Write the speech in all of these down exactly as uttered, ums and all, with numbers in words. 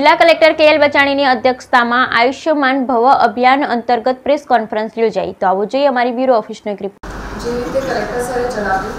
જિલ્લા કલેક્ટર કે એલ બચાણીની અધ્યક્ષતામાં આયુષ્યમાન ભવ અભિયાન અંતર્ગત પ્રેસ કોન્ફરન્સ યોજાઈ। તો આવો જોઈએ અમારી બ્યુરો ઓફિસનો એક રિપોર્ટ। જે રીતે કલેક્ટર સરે જણાવ્યું,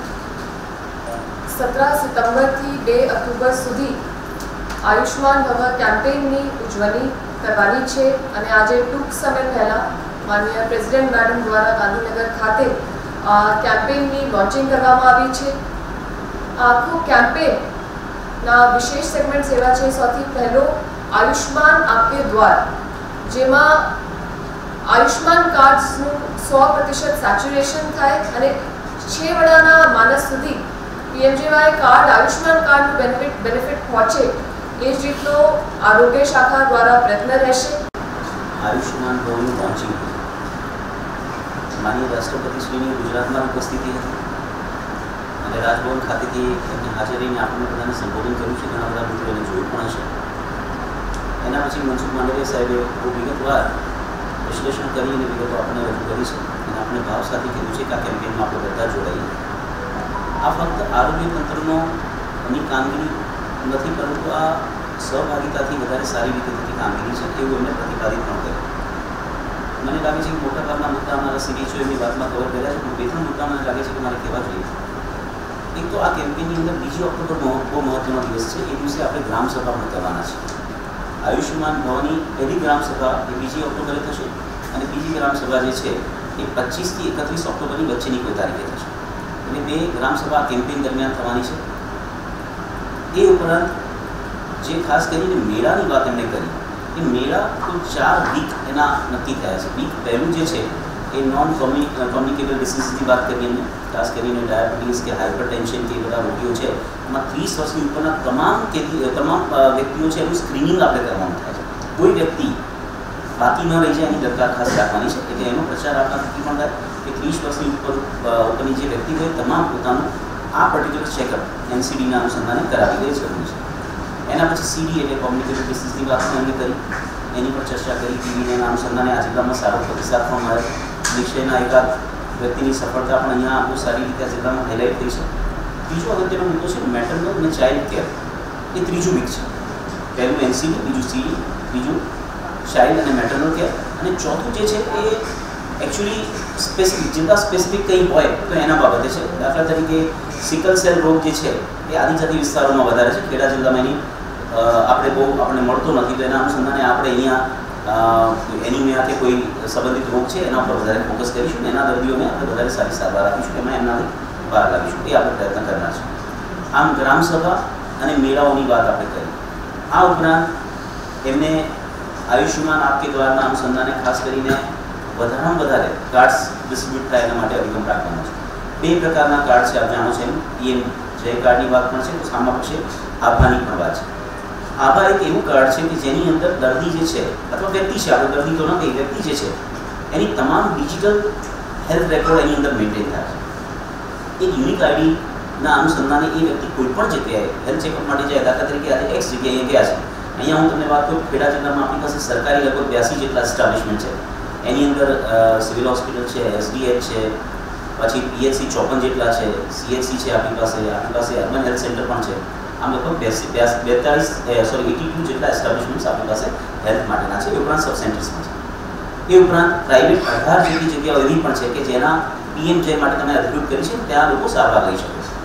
સત્તર સપ્ટેમ્બરથી બે ઓક્ટોબર સુધી આયુષ્માન ભવ કેમ્પેઇનની ઉજવણી કરવાની છે અને આજે ટૂંક સમય પહેલા માનનીય પ્રેસિડેન્ટ મેડમ દ્વારા ગાંધીનગર ખાતે આ કેમ્પેઇનની લોન્ચિંગ કરવામાં આવી છે। આખું કેમ્પેઇન ના વિશેષ સેગમેન્ટ સેવા છે। સૌથી પહેલો આયુષ્માન આપકે દ્વાર, જેમાં આયુષ્માન કાર્ડ્સનું સો प्रतिशत સેચ્યુરેશન થાય અને છ વડાના માનસ સુધી પીએમજેવાય કાર્ડ આયુષ્માન કાર્ડનું બેનિફિટ બેનિફિટ પહોંચે એ જ રીતનો આરોગ્ય શાખા દ્વારા પ્રયત્ન રહેશે। આયુષ્માન ભવનું લોન્ચિંગ માનનીય રાષ્ટ્રપતિ શ્રીની ગુજરાતમાં ઉપસ્થિતિ હતી અને રાજભવન ખાતેથી એમની હાજરીને આપણને બધાને સંબોધન કર્યું છે। ઘણા બધા મિત્રો એને જોયું પણ હશે। એના પછી મનસુખ માંડવિયા સાહેબે બહુ વિગતવાર વિશ્લેષણ કરીને વિગતો આપણને રજૂ કરી છે અને આપણે ભાવ સાથે કીધું છે કે આ કેમ્પેઇનમાં આપણે બધા જોડાઈએ। આ ફક્ત આરોગ્ય તંત્રનો ની કામગીરી નથી, પરંતુ આ સહભાગિતાથી વધારે સારી રીતે થતી કામગીરી છે એવું એમને પ્રતિપાદિત પણ કર્યું। મને લાગે છે કે મોટાભાગના મુદ્દા અમારા સીડીઓ એમની વાતમાં કવર કર્યા છે, પણ બે ત્રણ મુદ્દા મને લાગે છે કે મારે કહેવા જોઈએ। एक तो आ कैम्पेन अंदर बीजी ऑक्टोबर बहुत महत्वનો દિવસ છે। એ દિવસે આપણે ગ્રામ સભા પણ કરવાના છે। આયુષ્યમાન ભવની પહેલી ગ્રામ સભા એ બીજી ઓક્ટોબરે થશે અને બીજી ગ્રામ સભા જે છે એ પચીસ થી એકત્રીસ ઓક્ટોબરની વચ્ચેની કોઈ તારીખે થશે। એટલે બે ગ્રામ સભા કેમ્પેન દરમિયાન થવાની છે। એ ઉપરાંત જે ખાસ કરીને મેળાની વાત એમણે કરી, એ મેળા તો ચાર વીક એના નક્કી થયા છે। વીક પહેલું જે છે એ નોન કોમ્યુનિકેબल ડિસીઝની વાત કરીએ એમને, ખાસ કરીને ડાયાબિટીસ કે હાઇપરટેન્શન કે બધા રોગીઓ છે એમાં ત્રીસ વર્ષની ઉપરના તમામ તમામ વ્યક્તિઓ છે એનું સ્ક્રીનિંગ આપણે કરવાનું થાય છે। કોઈ વ્યક્તિ બાકી ન રહી જાય એની દરકાર ખાસ રાખવાની છે। એટલે એનો પ્રચાર આપણા થકી પણ થાય કે ત્રીસ વર્ષની ઉપર ઉપરની જે વ્યક્તિ હોય તમામ પોતાનું આ પર્ટિક્યુલર ચેકઅપ એનસીડીના અનુસંધાને કરાવી દે જરૂરી છે। એના પછી સીડી એટલે કોમ્યુનિકેબલ ડિસીઝની વાત પણ એમને કરી, એની પર ચર્ચા કરી। ટીવીને એના અનુસંધાને આ જિલ્લામાં સારો પ્રતિસાદ પણ મળે। નિશ્ચયના એકાદ વ્યક્તિની સફળતા પણ અહીંયા બહુ સારી રીતે આ જિલ્લામાં હાઇલાઇટ થઈ છે। બીજો અગત્યનો મુદ્દો છે મેટરનલ અને ચાઇલ્ડ કેર, એ ત્રીજું વીક છે। પહેલું એનસીડી, બીજું સીડી, બીજું ચાઇલ્ડ અને મેટરનલ કેર, અને ચોથું જે છે એ એકચ્યુઅલી સ્પેસિફિક જિલ્લા સ્પેસિફિક કંઈ હોય તો એના બાબતે છે। દાખલા તરીકે સિકલ સેલ રોગ જે છે એ આદિજાતિ વિસ્તારોમાં વધારે છે। ખેડા જિલ્લામાં એની આપણે બહુ આપણને મળતો નથી, તો એના અનુસંધાને આપણે અહીંયા એનિમિયા કે કોઈ સંબંધિત રોગ છે એના ઉપર વધારે ફોકસ કરીશું ને એના દર્દીઓને આપણે વધારે સારી સારવાર આપીશું, એમાં એમનાથી બહાર લાવીશું, એ આપણે પ્રયત્ન કરનાર છે। આમ ગ્રામસભા અને મેળાઓની વાત આપણે કરી। આ ઉપરાંત એમને આયુષ્યમાન આપકે દ્વારના અનુસંધાને ખાસ કરીને વધારેમાં વધારે કાર્ડ્સ ડિસ્ટ્રીબ્યુટ થાય એના માટે અભિગમ રાખવાનો છે। બે પ્રકારના કાર્ડ છે, આપ જાણો છો એમ, પીએમ જય કાર્ડની વાત પણ છે, તો સામા પછી આભાની પણ વાત છે। આભા એક એવું કાર્ડ છે કે જેની અંદર દર્દી જે છે અથવા વ્યક્તિ છે, આપણે દર્દી તો ન કહીએ, વ્યક્તિ જે છે એની તમામ ડિજિટલ હેલ્થ રેકોર્ડ એની અંદર મેન્ટેન થાય છે। એક યુનિક આઈડીના અનુસંધાને એ વ્યક્તિ કોઈ પણ જગ્યાએ હેલ્થ ચેકઅપ માટે જાય, દાખલા તરીકે આજે એક્સ જગ્યાએ ગયા છે, અહીંયા હું તમને વાત કરું, ખેડા જિલ્લામાં આપણી પાસે સરકારી લગભગ બ્યાસી જેટલા એસ્ટાબ્લિશમેન્ટ છે। એની અંદર સિવિલ હોસ્પિટલ છે, એસડીએચ છે, પછી પીએચસી ચોપન જેટલા છે, સીએચસી છે આપણી પાસે, આપણી પાસે અર્બન હેલ્થ સેન્ટર પણ છે। આમ લગભગ બેતાલીસ સોરી એટી ટુ જેટલા એસ્ટાબ્લિશમેન્ટ્સ આપણી પાસે હેલ્થ માટેના છે। એ ઉપરાંત સબ સેન્ટર્સ પણ છે। એ ઉપરાંત પ્રાઇવેટ અઢાર જેટલી જગ્યાઓ એવી પણ છે કે જેના પીએમ જે માટે તમે એક્ઝિક્યુટ કરી છે ત્યાં લોકો સારવાર લઈ શકે છે।